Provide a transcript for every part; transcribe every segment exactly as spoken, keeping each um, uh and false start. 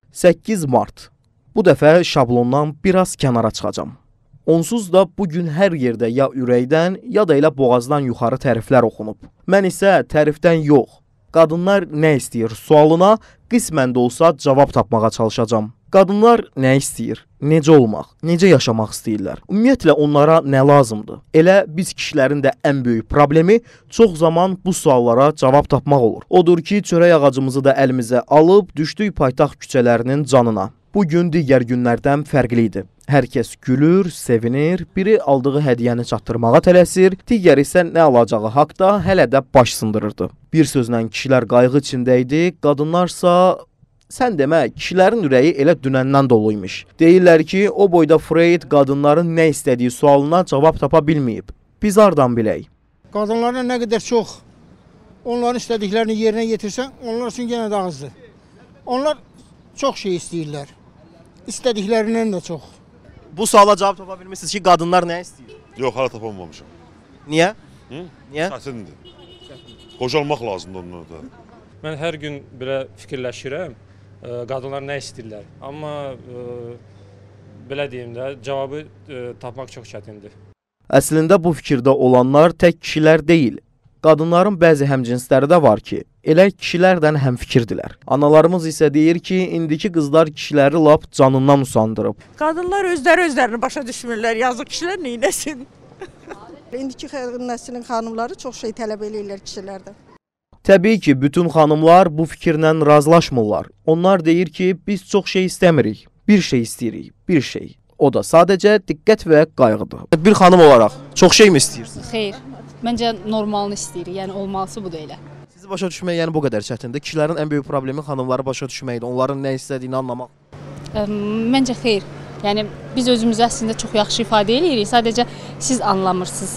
səkkiz mart. Bu dəfə şablondan biraz kənara çıxacağam. Onsuz da bugün hər yerdə ya ürəkdən, ya da elə boğazdan yuxarı təriflər oxunub. Mən isə tərifdən yox, qadınlar nə istəyir sualına qismən də olsa cavab tapmağa çalışacağam. Qadınlar nə istəyir, necə olmaq, necə yaşamaq istəyirlər? Ümumiyyətlə onlara nə lazımdır? Elə biz kişilərin də ən böyük problemi çox zaman bu suallara cavab tapmaq olur. Odur ki, çörək ağacımızı da əlimizə alıb düşdük paytaxt küçələrinin canına. Bugün digər günlərdən fərqli idi. Hər kəs gülür, sevinir, biri aldığı hədiyyəni çatdırmağa tələsir, digəri isə nə alacağı haqda hələ də baş sındırırdı. Bir sözlə kişilər qayğı içində idi, qadınlarsa, sən demə, kişilərin ürəyi elə dünəndən doluymuş. Deyirlər ki, o boyda Freud qadınların nə istədiyi sualına cavab tapa bilməyib. Biz hardan bilək? Qadınlarına nə qədər çox onların istədiklərini yerinə yetirsən, onlar üçün yenə də azdır. Onlar çox şey istəyirlər. İstədiklərindən də çox. Bu suala cavab tapa bilmişsiniz ki, qadınlar nə istəyir? Yox, hala tapamamışam. Niyə? Hı? Niyə? Çətindir. Qocalmaq lazımdır ondan da. Mən hər gün belə fikirləşirəm, ə, qadınlar nə istəyirlər. Amma ə, belə deyim də, cavabı ə, tapmaq çox çətindir. Əslində bu fikirdə olanlar tək kişilər deyil. Qadınların bəzi həmcinsləri də var ki, elə kişilərdən həmfikirdirlər. Analarımız isə deyir ki, indiki qızlar kişiləri lap canından usandırıb. Qadınlar özləri özlərini başa düşmürlər, yazıq kişilər neynəsin? İndiki nəslin xanımları çox şey tələb eləyirlər kişilərdən. Təbii ki, bütün xanımlar bu fikirlə razılaşmırlar. Onlar deyir ki, biz çox şey istəmirik, bir şey istəyirik, bir şey. O da sadəcə diqqət və qayğıdır. Bir xanım olaraq çox şey mi istəyirsiniz? Xeyr, məncə normalını istəyirik, yəni olmalısı budur elə. Sizi başa düşmək yəni bu qədər çətindir. Kişilərin ən böyük problemi xanımları başa düşməkdir, onların nə istədiyini anlamaq. Ə, məncə xeyr, yəni biz özümüzü əslində çox yaxşı ifadə edirik, sadəcə siz anlamırsınız.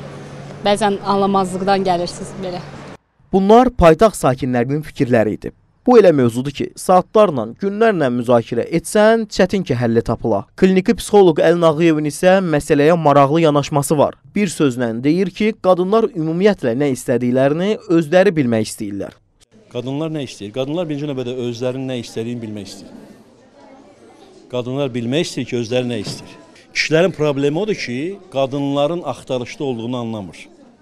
Bəzən anlamazlıqdan gəlirsiniz belə. Bunlar paytaxt sakinlərinin fikirləri idi. Bu elə mövzudur ki, saatlarla, günlərlə müzakirə etsən, çətin ki, həlli tapıla. Kliniki psixoloq Əlin Ağıyevin isə məsələyə maraqlı yanaşması var. Bir sözlə deyir ki, qadınlar ümumiyyətlə nə istədiklərini özləri bilmək istəyirlər. Qadınlar nə istəyir? Qadınlar birinci növbədə özlərinin nə istədiyini bilmək istəyir. Qadınlar bilmək istəyir ki, özləri nə istəyir. Kişilərin problemi odur ki, qadınların axtarışda olduğunu anlamır.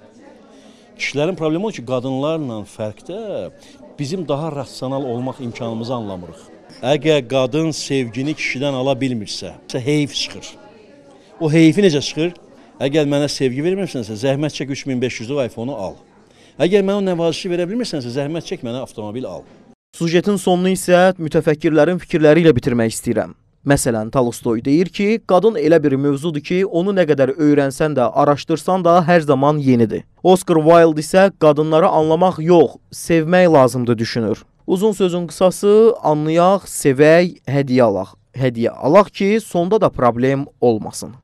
Kişilərin problemi odur ki, qadınlarla fərqdə bizim daha rasional olmaq imkanımızı anlamırıq. Əgər qadın sevgini kişidən ala bilmirsə, heyf çıxır. O heyfi necə çıxır? Əgər mənə sevgi vermirsənsə, zəhmət çək üç min beş yüzlük iPhone-u al. Əgər mənə nəvazişi verə bilmirsənsə, zəhmət çək mənə avtomobil al. Sujetin sonunu isə mütəfəkkirlərin fikirləri ilə bitirmək istəyirəm. Məsələn, Tolstoy deyir ki, qadın elə bir mövzudur ki, onu nə qədər öyrənsən də, araşdırsan da hər zaman yenidir. Oscar Wilde isə qadınları anlamaq yox, sevmək lazımdır düşünür. Uzun sözün qısası, anlayaq, sevək, hədiyyə alaq. Hədiyyə alaq ki, sonda da problem olmasın.